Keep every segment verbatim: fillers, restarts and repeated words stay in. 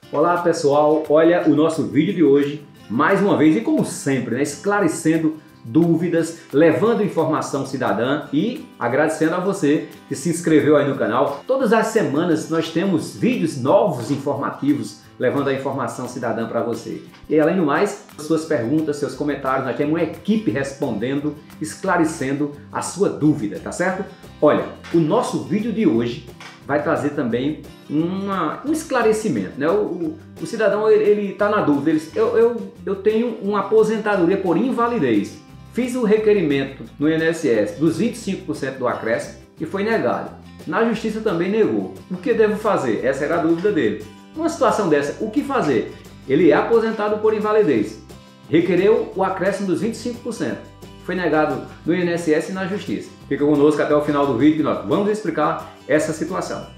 Olá pessoal, olha o nosso vídeo de hoje, mais uma vez e como sempre, né, esclarecendo dúvidas, levando informação cidadã e agradecendo a você que se inscreveu aí no canal. Todas as semanas nós temos vídeos novos informativos levando a informação cidadã para você. E além do mais, suas perguntas, seus comentários, nós temos uma equipe respondendo, esclarecendo a sua dúvida, tá certo? Olha, o nosso vídeo de hoje vai trazer também uma, um esclarecimento, né? O, o, o cidadão ele está na dúvida, ele, eu, eu, eu tenho uma aposentadoria por invalidez, fiz o requerimento no I N S S dos vinte e cinco por cento do acréscimo e foi negado. Na justiça também negou. O que devo fazer? Essa era a dúvida dele. Numa situação dessa, o que fazer? Ele é aposentado por invalidez, requereu o acréscimo dos vinte e cinco por cento, foi negado no I N S S e na justiça. Fica conosco até o final do vídeo que nós vamos explicar essa situação.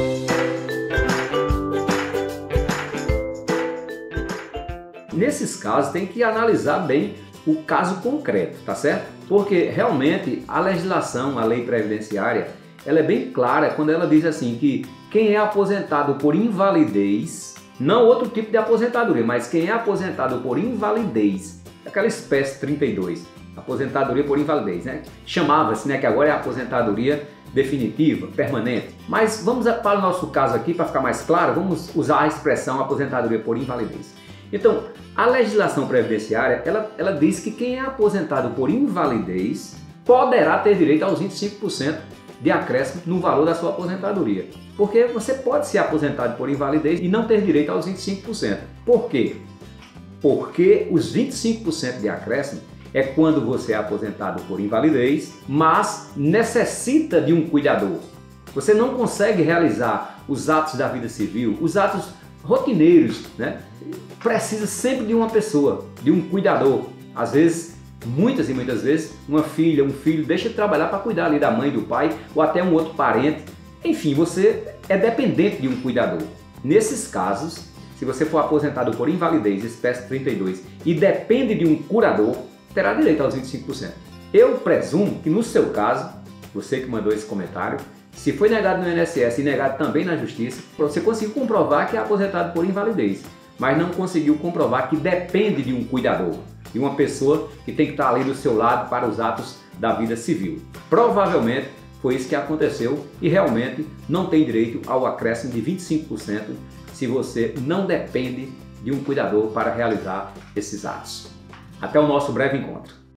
Nesses casos tem que analisar bem o caso concreto, tá certo? Porque realmente a legislação, a lei previdenciária, ela é bem clara quando ela diz assim que quem é aposentado por invalidez, não outro tipo de aposentadoria, mas quem é aposentado por invalidez, aquela espécie trinta e dois, aposentadoria por invalidez, né? Chamava-se, né, que agora é a aposentadoria definitiva, permanente. Mas vamos para o nosso caso aqui, para ficar mais claro, vamos usar a expressão aposentadoria por invalidez. Então, a legislação previdenciária, ela, ela diz que quem é aposentado por invalidez poderá ter direito aos vinte e cinco por cento de acréscimo no valor da sua aposentadoria. Porque você pode ser aposentado por invalidez e não ter direito aos vinte e cinco por cento. Por quê? Porque os vinte e cinco por cento de acréscimo é quando você é aposentado por invalidez, mas necessita de um cuidador. Você não consegue realizar os atos da vida civil, os atos rotineiros, né? Precisa sempre de uma pessoa, de um cuidador. Às vezes, muitas e muitas vezes, uma filha, um filho deixa de trabalhar para cuidar ali da mãe, do pai ou até um outro parente. Enfim, você é dependente de um cuidador. Nesses casos, se você for aposentado por invalidez, espécie trinta e dois, e depende de um curador, terá direito aos vinte e cinco por cento. Eu presumo que no seu caso, você que mandou esse comentário, se foi negado no I N S S e negado também na justiça, você conseguiu comprovar que é aposentado por invalidez, mas não conseguiu comprovar que depende de um cuidador, de uma pessoa que tem que estar ali do seu lado para os atos da vida civil. Provavelmente foi isso que aconteceu e realmente não tem direito ao acréscimo de vinte e cinco por cento se você não depende de um cuidador para realizar esses atos. Até o nosso breve encontro.